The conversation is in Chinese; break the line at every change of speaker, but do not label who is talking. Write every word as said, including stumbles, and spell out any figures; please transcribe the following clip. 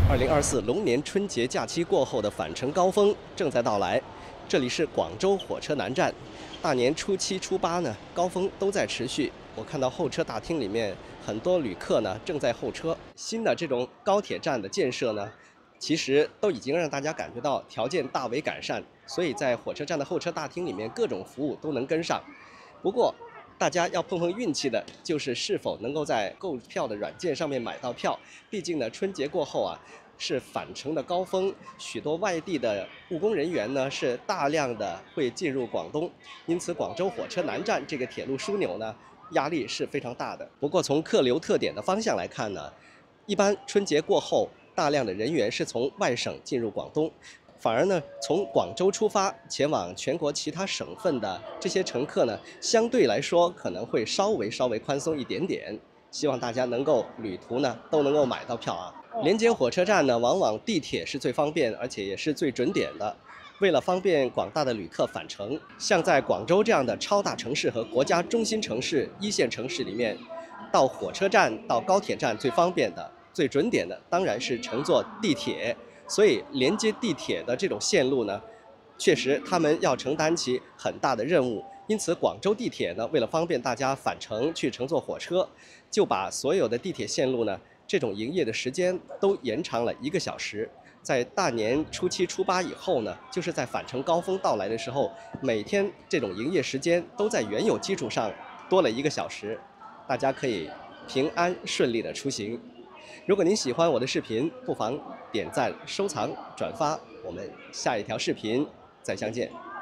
二零二四龙年春节假期过后的返程高峰正在到来，这里是广州火车南站，大年初七、初八呢，高峰都在持续。我看到候车大厅里面很多旅客呢正在候车。新的这种高铁站的建设呢，其实都已经让大家感觉到条件大为改善，所以在火车站的候车大厅里面各种服务都能跟上。不过，大家要碰碰运气的，就是是否能够在购票的软件上面买到票。毕竟呢，春节过后啊，是返程的高峰，许多外地的务工人员呢是大量的会进入广东，因此广州火车南站这个铁路枢纽呢，压力是非常大的。不过从客流特点的方向来看呢，一般春节过后，大量的人员是从外省进入广东。反而呢，从广州出发前往全国其他省份的这些乘客呢，相对来说可能会稍微稍微宽松一点点。希望大家能够旅途呢都能够买到票啊。连接火车站呢，往往地铁是最方便，而且也是最准点的。为了方便广大的旅客返程，像在广州这样的超大城市和国家中心城市、一线城市里面，到火车站、到高铁站最方便的、最准点的，当然是乘坐地铁。所以，连接地铁的这种线路呢，确实他们要承担起很大的任务。因此，广州地铁呢，为了方便大家返程去乘坐火车，就把所有的地铁线路呢，这种营业的时间都延长了一个小时。在大年初七、初八以后呢，就是在返程高峰到来的时候，每天这种营业时间都在原有基础上多了一个小时，大家可以平安顺利的出行。如果您喜欢我的视频，不妨点赞、收藏、转发，我们下一条视频再相见。